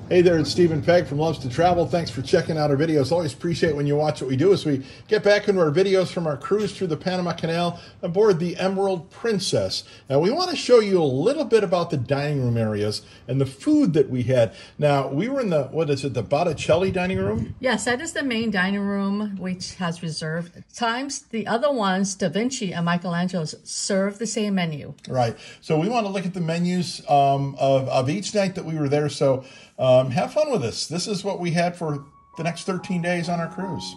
Hey there, it's Stephen Pegg from Loves to Travel. Thanks for checking out our videos. Always appreciate when you watch what we do as we get back into our videos from our cruise through the Panama Canal aboard the Emerald Princess. Now, we want to show you a little bit about the dining room areas and the food that we had. Now, we were in the, the Botticelli dining room? Yes, that is the main dining room, which has reserved times. The other ones, DaVinci and Michelangelo, serve the same menu. Right. So we want to look at the menus of each night that we were there. So have fun with this. This is what we had for the next 13 days on our cruise.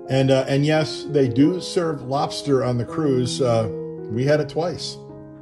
And yes, they do serve lobster on the cruise. We had it twice.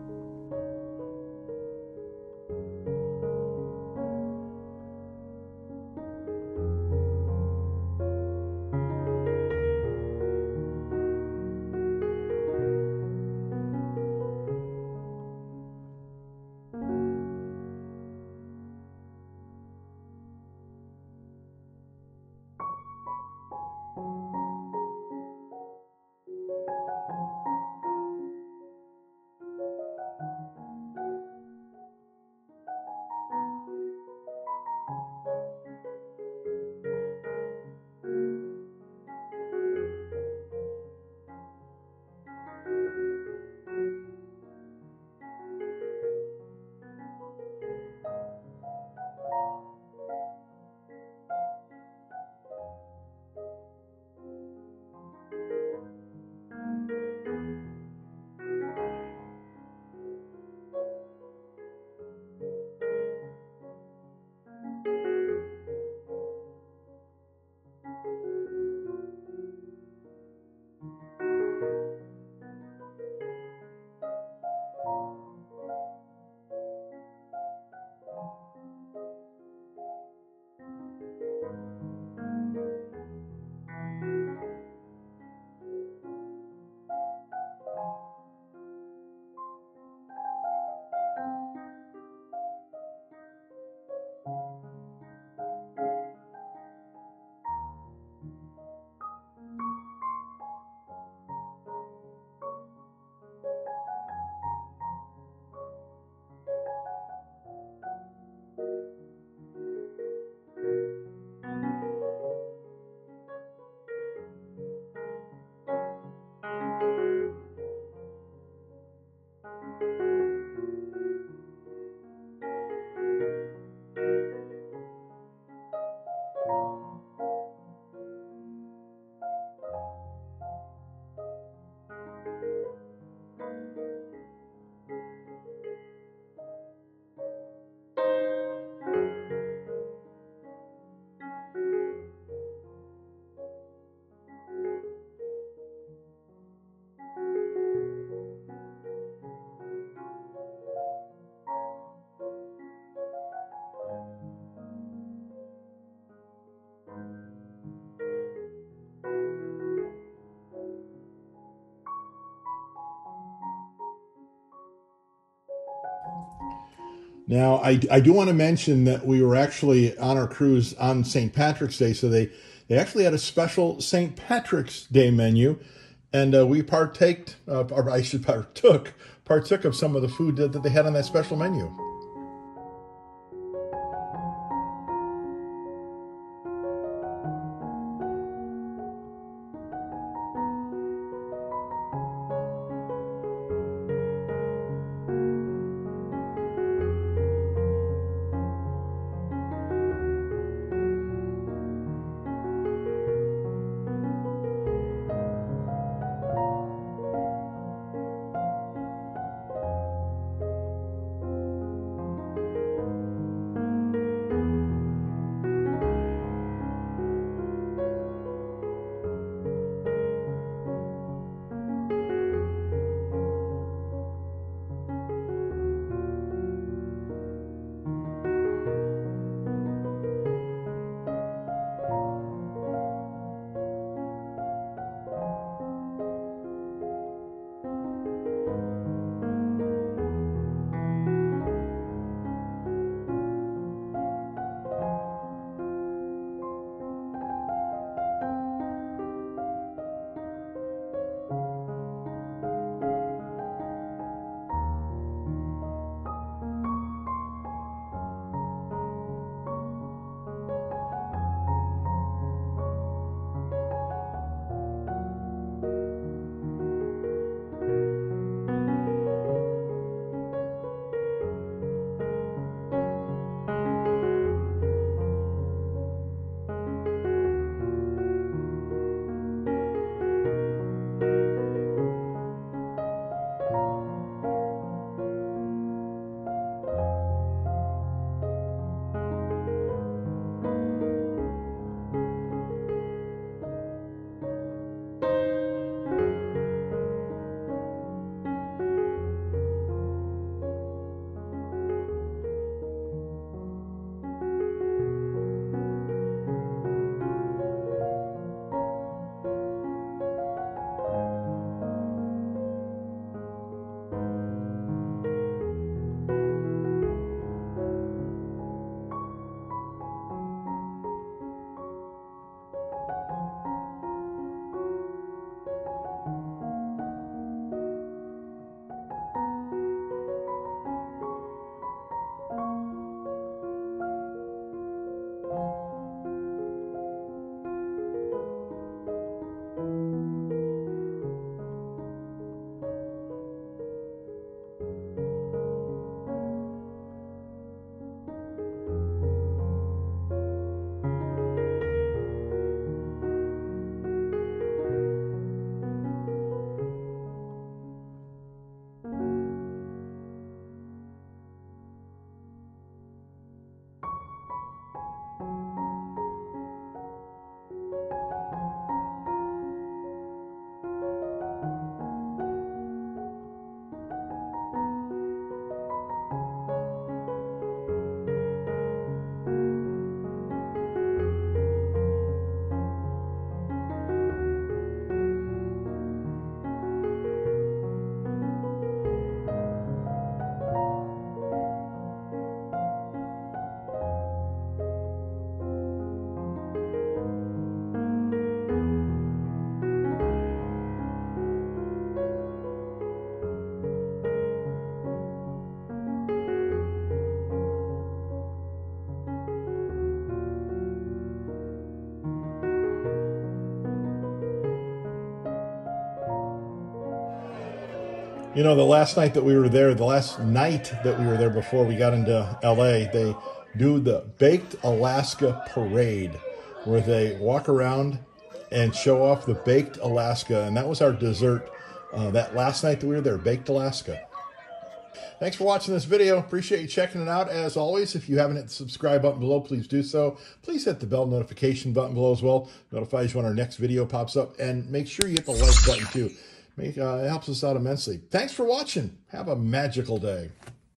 Now, I do want to mention that we were actually on our cruise on St. Patrick's Day, so they actually had a special St. Patrick's Day menu, and we partook of some of the food that they had on that special menu. You know, the last night that we were there before we got into LA, they do the Baked Alaska Parade, where they walk around and show off the Baked Alaska. And that was our dessert that last night that we were there, Baked Alaska. Thanks for watching this video. Appreciate you checking it out. As always, if you haven't hit the subscribe button below, please do so. Please hit the bell notification button below as well. Notifies you when our next video pops up. And make sure you hit the like button too. It helps us out immensely. Thanks for watching. Have a magical day.